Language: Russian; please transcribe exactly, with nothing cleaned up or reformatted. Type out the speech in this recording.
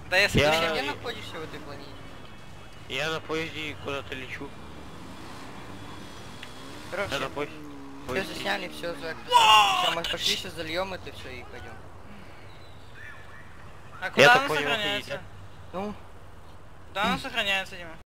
Да я Я- согласен, где находишься в этой планете? Я на поезде куда-то лечу. Короче, Я на поезде. все засняли, все за... Все, мы пошли, сейчас зальем это все и пойдем. А Я куда так она понял, сохраняется? охуеть, Ну, Куда она сохраняется, Дима?